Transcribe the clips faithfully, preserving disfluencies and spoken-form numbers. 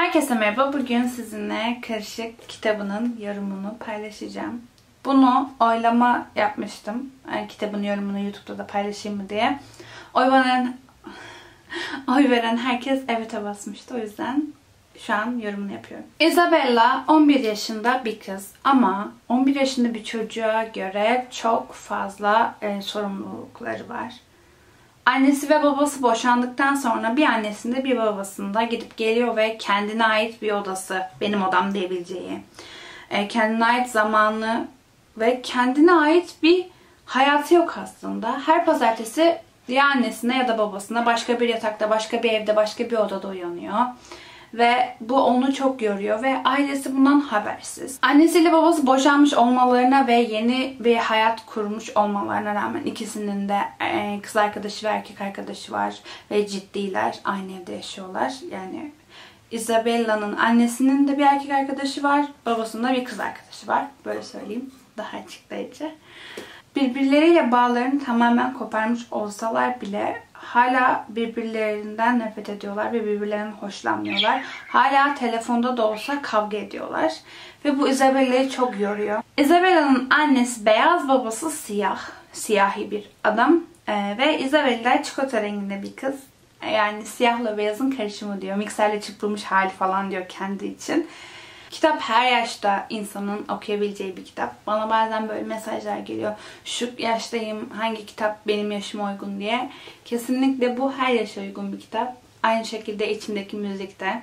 Herkese merhaba. Bugün sizinle Karışık kitabının yorumunu paylaşacağım. Bunu oylama yapmıştım. Yani kitabın yorumunu YouTube'da da paylaşayım mı diye. Oy veren, oy veren herkes evet'e basmıştı. O yüzden şu an yorumunu yapıyorum. Isabella on bir yaşında bir kız ama on bir yaşında bir çocuğa göre çok fazla e, sorumlulukları var. Annesi ve babası boşandıktan sonra bir annesinde bir babasında gidip geliyor ve kendine ait bir odası, benim odam diyebileceği, kendine ait zamanı ve kendine ait bir hayatı yok aslında. Her pazartesi ya annesine ya da babasına başka bir yatakta, başka bir evde, başka bir odada uyanıyor. Ve bu onu çok yoruyor ve ailesi bundan habersiz. Annesiyle babası boşanmış olmalarına ve yeni bir hayat kurmuş olmalarına rağmen ikisinin de kız arkadaşı ve erkek arkadaşı var ve ciddiler. Aynı evde yaşıyorlar. Yani Isabella'nın annesinin de bir erkek arkadaşı var. Babasının da bir kız arkadaşı var. Böyle söyleyeyim. Daha açıklayıcı. Birbirleriyle bağlarını tamamen koparmış olsalar bile hala birbirlerinden nefret ediyorlar ve birbirlerinden hoşlanmıyorlar. Hala telefonda da olsa kavga ediyorlar. Ve bu Isabella'yı çok yoruyor. Isabella'nın annesi beyaz, babası siyah. Siyahi bir adam. Ee, ve Isabella çikolata renginde bir kız. Yani siyahla beyazın karışımı diyor. Mikserle çırpılmış hali falan diyor kendi için. Kitap her yaşta insanın okuyabileceği bir kitap. Bana bazen böyle mesajlar geliyor. Şu yaştayım, hangi kitap benim yaşıma uygun diye. Kesinlikle bu her yaşa uygun bir kitap. Aynı şekilde içindeki müzikte.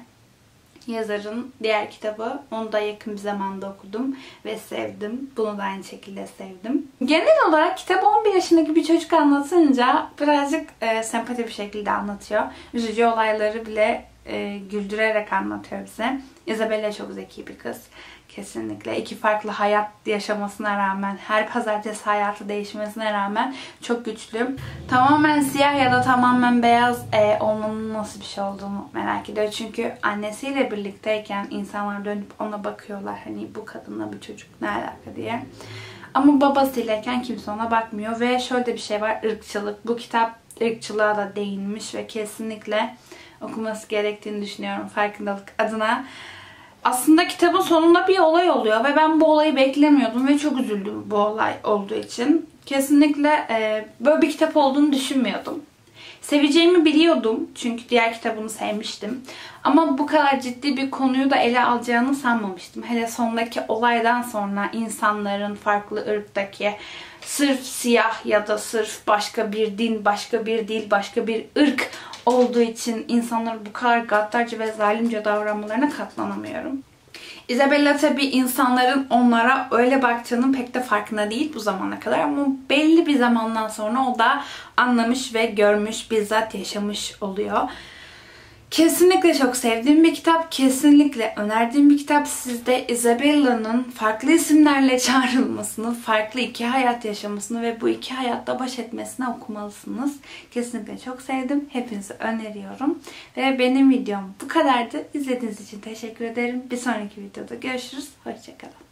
Yazarın diğer kitabı. Onu da yakın bir zamanda okudum ve sevdim. Bunu da aynı şekilde sevdim. Genel olarak kitabı on bir yaşındaki bir çocuk anlatınca birazcık e, sempati bir şekilde anlatıyor. Üzücü olayları bile e, güldürerek anlatıyor bize. Isabella çok zeki bir kız. Kesinlikle iki farklı hayat yaşamasına rağmen, her pazartesi hayatı değişmesine rağmen çok güçlü. Tamamen siyah ya da tamamen beyaz e, olmanın nasıl bir şey olduğunu merak ediyor. Çünkü annesiyle birlikteyken insanlar dönüp ona bakıyorlar. Hani bu kadınla bu çocuk ne alaka diye. Ama babasıylayken kimse ona bakmıyor. Ve şöyle bir şey var, ırkçılık. Bu kitap ırkçılığa da değinmiş ve kesinlikle okuması gerektiğini düşünüyorum farkındalık adına. Aslında kitabın sonunda bir olay oluyor ve ben bu olayı beklemiyordum ve çok üzüldüm bu olay olduğu için. Kesinlikle e, böyle bir kitap olduğunu düşünmüyordum. Seveceğimi biliyordum çünkü diğer kitabını sevmiştim. Ama bu kadar ciddi bir konuyu da ele alacağını sanmamıştım. Hele sondaki olaydan sonra insanların farklı ırktaki, sırf siyah ya da sırf başka bir din, başka bir dil, başka bir ırk olduğu için insanların bu kadar gaddarca ve zalimce davranmalarına katlanamıyorum. Isabella tabii insanların onlara öyle baktığının pek de farkında değil bu zamana kadar ama belli bir zamandan sonra o da anlamış ve görmüş, bizzat yaşamış oluyor. Kesinlikle çok sevdiğim bir kitap. Kesinlikle önerdiğim bir kitap. Siz de Isabella'nın farklı isimlerle çağrılmasını, farklı iki hayat yaşamasını ve bu iki hayatta baş etmesini okumalısınız. Kesinlikle çok sevdim. Hepinize öneriyorum. Ve benim videom bu kadardı. İzlediğiniz için teşekkür ederim. Bir sonraki videoda görüşürüz. Hoşçakalın.